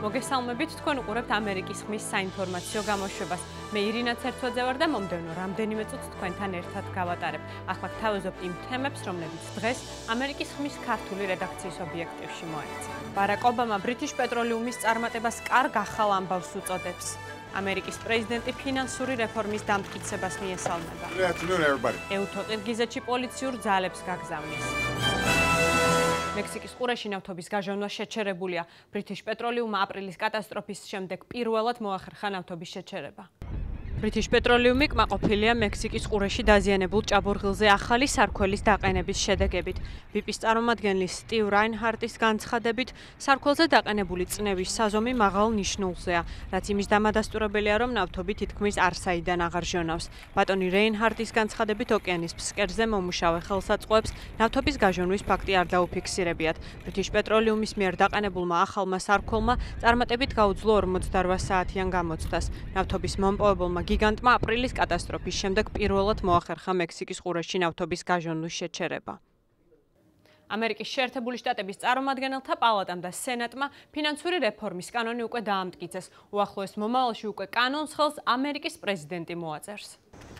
მოგესალმებით, თქვენ უყურებთ ამერიკის ხმის საინფორმაციო გამოშვებას. მე ირინა ცერცვაძე ვარ და მომდევნო რამდენიმე წუთს თქვენთან ერთად გავატარებ. ახლა გთავაზობთ იმ თემებს, რომლებიც დღეს ამერიკის ხმის ქართული რედაქციის ობიექტივში მოექცა. ბარაკ ობამა ბრიტიშ პეტროლიუმის წარმატებას კარგ ახალ ამბავს უწოდებს. ამერიკის პრეზიდენტი ფინანსური რეფორმის დამტკიცებას მიესალმება. ეუთო ყირგიზეთში პოლიციურ ძალებს გაგზავნის. მექსიკის ყურეში ნავთობის გაჟონვა შეჩერებულია. ბრიტიშ პეტროლიუმმა აპრილის კატასტროფის შემდეგ პირველად მოახერხა ნავთობის შეჩერება. ბრიტიშ პეტროლიუმი კმაყოფილია მექსიკის ყურეში დაზიანებულ ჭაბურღილზე ახალი სარქველის დაყენების შედეგებით. BP-ის წარმომადგენლის სტივ რაინჰარტის განცხადებით, სარქველზე დაყენებული წნევის საზომი მაღალ ნიშნულზეა, რაც იმის დამადასტურებელია, რომ ნავთობი თითქმის არსაიდან აღარ ჟონავს. ბატონი რეინჰარტის განცხადებით, ოკეანის ფსკერზე მომუშავე ხელსაწყოებს ნავთობის გაჟონვის ფაქტი არ დაუფიქსირებიათ. ბრიტიშ პეტროლიუმის მიერ დაყენებულმა ახალმა სარქველმა წარმატებით გაუძლო 48 საათიან გამოცდას. ნავთობის მომპოვებელმა გიგანტმა აპრილის კატასტროფის შემდეგ პირველად მოახერხა მექსიკის ყურეში ნავთობის გაჟონვის შეჩერება. ამერიკის შეერთებული შტატების წარმომადგენელთა პალატამ და სენატმა ფინანსური რეფორმის კანონი უკვე დაამტკიცეს. უახლოეს მომავალში უკვე კანონს ხელს ამერიკის პრეზიდენტი მოაწერს.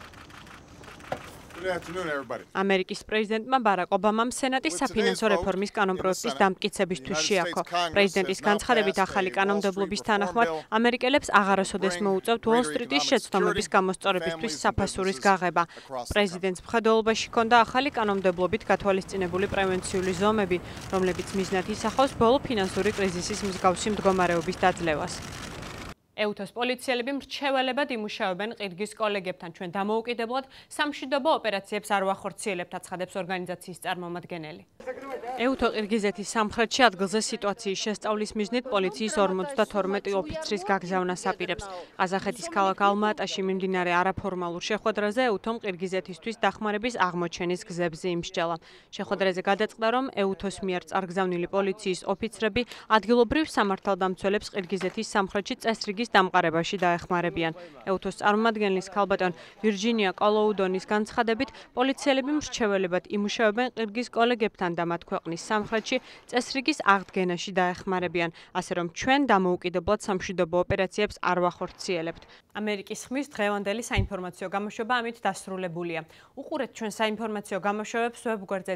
ამერიკის პრეზიდენტმა ბარაკ ობამამ სენატის საფინანსო რეფორმის კანონპროექტის დამტკიცებისთვის შეაქო. პრეზიდენტის განცხადებით, ახალი კანონმდებლობის თანახმად ამერიკელებს აღარასოდეს მოუწევთ უოლ-სტრიტის შეცდომების გამოსწორებისთვის საფასურის გაღება. პრეზიდენტს მხედველობაში ჰქონდა ახალი კანონმდებლობით გათვალისწინებული პრევენციული ზომები, რომლებიც მიზნად ისახავს ბოლო ფინანსური კრიზისის მსგავსი მდგომარეობის დაძლევას. ეუთოს პოლიციელები მრჩეველებად იმუშავებენ ყირგიზ კოლეგებთან. ჩვენ დამოუკიდებლად სამშვიდობო ოპერაციებს არ ვახორციელებთ, აცხადებს ორგანიზაციის წარმომადგენელი. ეუთო ყირგიზეთის სამხრეთში ადგილზე სიტუაციის შესწავლის მიზნით პოლიციის 52 ოფიცრის გაგზავნას აპირებს. ყაზახეთის ქალაქ ალმატაში მიმდინარე არაფორმალურ შეხვედრაზე ეუთომ ყირგიზეთისთვის დახმარების აღმოჩენის გზებზე იმსჯელა. შეხვედრაზე გადაწყდა, რომ ეუთოს მიერ წარგზავნილი პოლიციის ოფიცრები ადგილობრივ სამართალდამცველებს ყირგიზეთის სამხრეთში წესრიგის დამყარებაში დაეხმარებიან. ეუთოს წარმომადგენლის ქალბატონ ვირჯინია კოლოუდონის განცხადებით, პოლიციელები მრჩეველებად იმუშავებენ ყირგიზ კოლეგებთან და მათ ქვეყნის სამხრეთში წესრიგის აღდგენაში დაეხმარებიან, ასე რომ ჩვენ დამოუკიდებლად სამშვიდობო ოპერაციებს არ ვახორციელებთ. ამერიკის ხმის დღევანდელი საინფორმაციო გამოშვება ამით დასრულებულია. უყურეთ ჩვენ საინფორმაციო გამოშვებებს ვებგვერდზე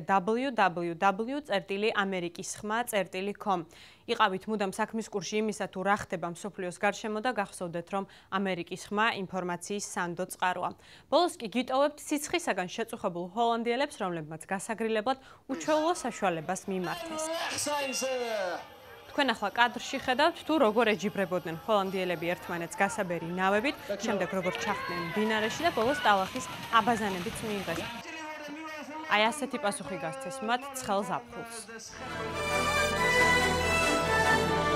www.amerikisxma.com. იყავით მუდამ საქმის კურსში იმისა, თუ რა ხდება მსოფლიოს გარშემო და გახსოვდეთ, რომ ამერიკის ხმა ინფორმაციის სანდო წყაროა. ბოლოს კი გიტოვებთ სიცხისაგან შეწუხებულ ჰოლანდიელებს, რომლებმაც გასაგრილებლად უჩვეულო საშუალებას მიმართეს. თქვენ ახლა კადრში ხედავთ, თუ როგორ ეჯიბრებოდნენ ჰოლანდიელები ერთმანეთს გასაბერი ნავებით, შემდეგ როგორ ჩახდნენ მდინარეში და ბოლოს ტალახის აბაზანებიც მიიღეს. აი ასეთი პასუხი გასცეს მათ ცხელ ზაფხულს.